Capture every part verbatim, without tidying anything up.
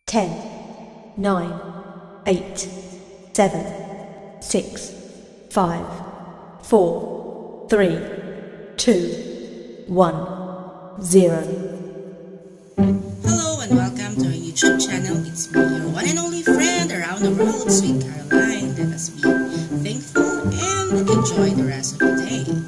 ten, nine, eight, seven, six, five, four, three, two, one, zero. Hello and welcome to our YouTube channel. It's me, your one and only friend around the world, Sweet Caroline. Let us be thankful and enjoy the rest of the day.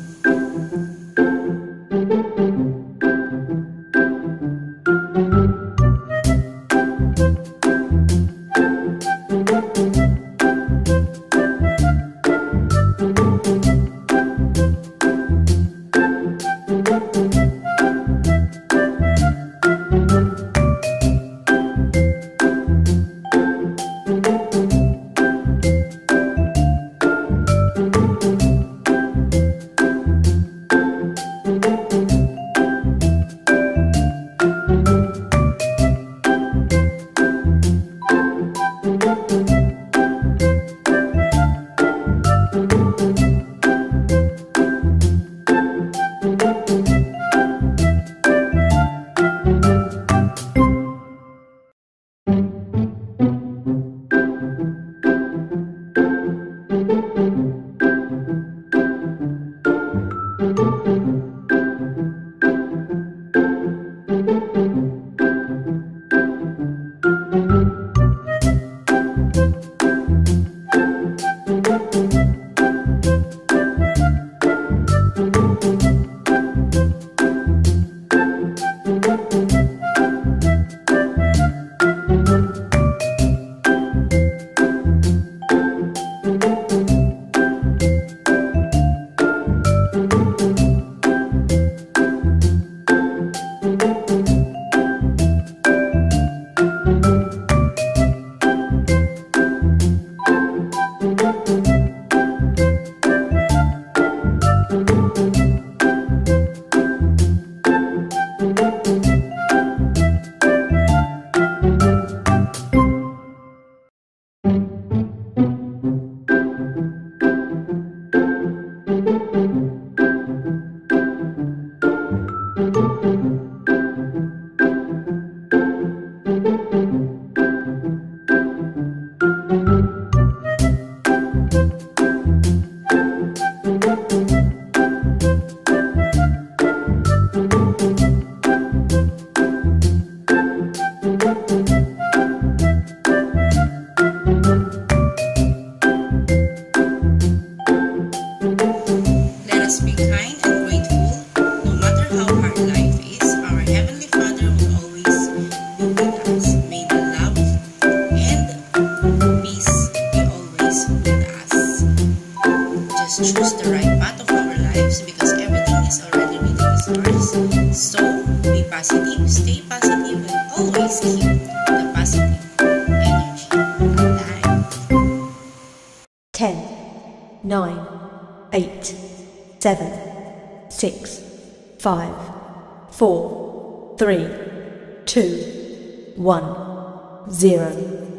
Choose the right path of our lives because everything is already written in the stars. So, be positive, stay positive, and always keep the positive energy alive. ten, nine, eight, seven, six, five, four, three, two, one, zero.